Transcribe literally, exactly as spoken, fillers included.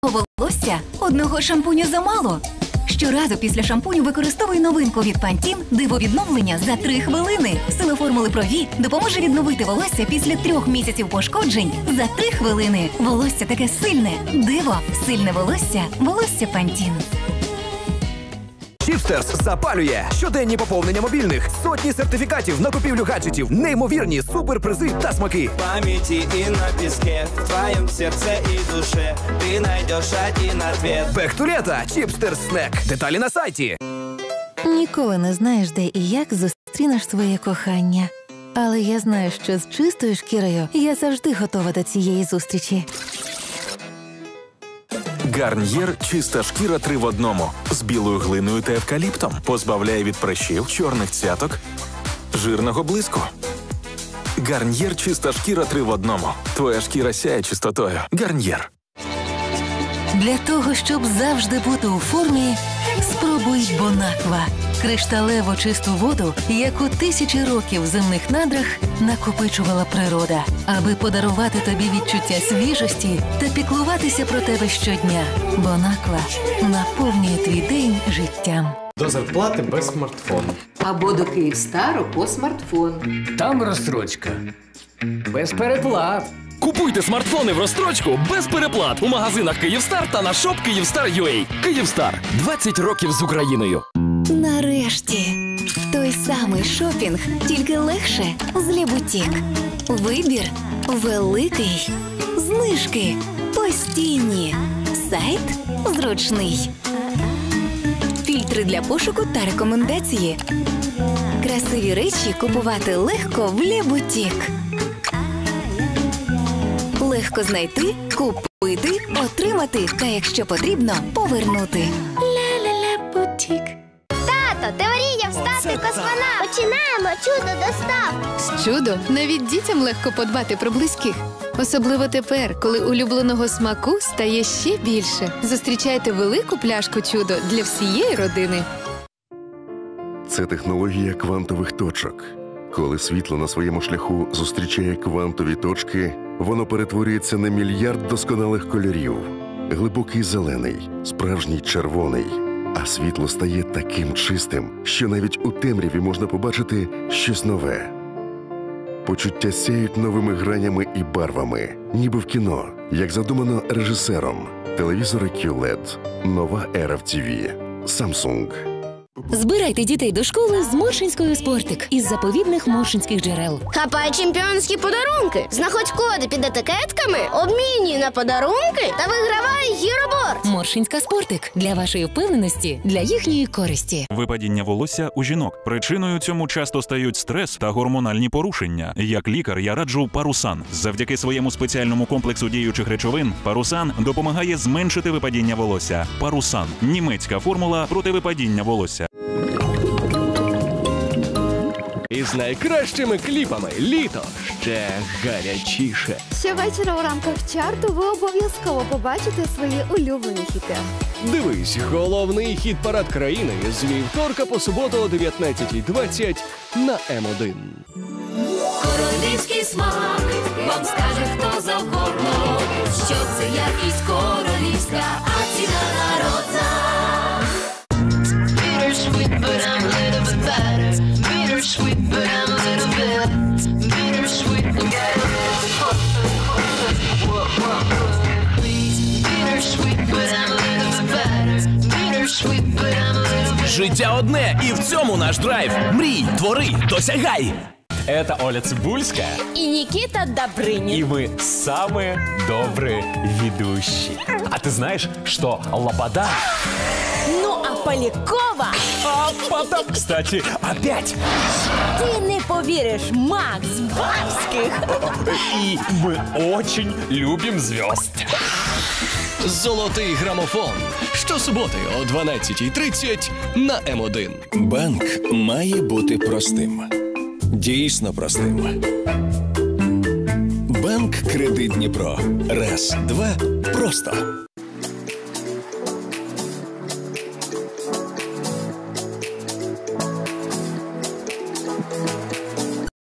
волосся одного шампуню замало. Щоразу після шампуню використовуй новинку від Pantene «Дивовідновлення» за три хвилини. Сила формули Pro-V допоможе відновити волосся після трьох місяців пошкоджень за три хвилини. Волосся таке сильне. Диво. Сильне волосся. Волосся Pantene. Чіпстерс запалює! Щоденні поповнення мобільних, сотні сертифікатів на купівлю гаджетів, неймовірні суперпризи та смаки. Памяти и на песке, в твоем сердце и душе ты найдешь один ответ. Бехтулета, Чіпстерс снек. Деталі на сайті. Ніколи не знаєш, де і як зустрінеш своє кохання. Але я знаю, що з чистою шкірою я завжди готова до цієї зустрічі. Гарньєр «Чиста шкіра три в одному» з білою глиною та евкаліптом. Позбавляє від прищів, чорних цяток, жирного блиску. Гарньєр «Чиста шкіра три в одному». Твоя шкіра сяє чистотою. Гарньєр. Для того, щоб завжди бути у формі, спробуй Бонаква. Кришталево чисту воду, яку тисячі років в земних надрах накопичувала природа, аби подарувати тобі відчуття свіжості та піклуватися про тебе щодня. Бонаква наповнює твій день життям. До зарплати без смартфону. Або до Київстару по смартфон. Там розстрочка. Без переплат. Купуйте смартфони в розстрочку без переплат у магазинах Київстар та на шоп Київстар точка ю а. Київстар. двадцять років з Україною. Нарешті. Той самий шопінг, тільки легше з Лебутік. Вибір великий. Знижки постійні. Сайт зручний. Фільтри для пошуку та рекомендації. Красиві речі купувати легко в Лебутік. Легко знайти, купити, отримати та, якщо потрібно, повернути. Лебутік. Тато, теорія встати космонавт. Починаємо чудо достав. З чудо навіть дітям легко подбати про близьких. Особливо тепер, коли улюбленого смаку стає ще більше. Зустрічайте велику пляшку чудо для всієї родини. Це технологія квантових точок. Коли світло на своєму шляху зустрічає квантові точки, воно перетворюється на мільярд досконалих кольорів. Глибокий зелений, справжній червоний. А світло стає таким чистим, що навіть у темряві можна побачити щось нове. Почуття сяють новими гранями і барвами, ніби в кіно, як задумано режисером. Телевізори кю лед. Нова ера в ті ві. Samsung. Збирайте дітей до школи з Моршинською Спортик із заповідних моршинських джерел. Хапай чемпіонські подарунки. Знаходь коди під етикетками, обмінюй на подарунки та вигравай гіроборд. Моршинська Спортик. Для вашої впевненості, для їхньої користі. Випадіння волосся у жінок. Причиною цьому часто стають стрес та гормональні порушення. Як лікар я раджу Парусан. Завдяки своєму спеціальному комплексу діючих речовин Парусан допомагає зменшити випадіння волосся. Парусан – німецька формула проти випадіння волосся. Із найкращими кліпами літо ще гарячіше. Щовечора у рамках чарту ви обов'язково побачите свої улюблені хіти. Дивись головний хіт-парад країни з вівторка по суботу о дев'ятнадцятій двадцять на ем один. Королівський смак вам скаже хто завгодно, що це якість королівська, а ціна народна. Bittersweet, but I'm a little bit better. Bittersweet, but I'm a little bit. Bittersweet, but I'm a little bit. Bittersweet, but I'm a little bit better. Bittersweet, but I'm a little bit. Життя одне, і в цьому наш драйв. Мрій, твори, досягай. Это Оля Цибульская И Никита Добрынин. И мы самые добрые ведущие. А ты знаешь, что Лобода... Ну, а Полякова... А потом, кстати, опять... Ты не поверишь, Макс Барских. И мы очень любим звезд. Золотий грамофон. Щосуботи о дванадцятій тридцять на ем один. Банк має бути простим. Дійсно простим. Банк Кредит Дніпро. Раз, два, просто.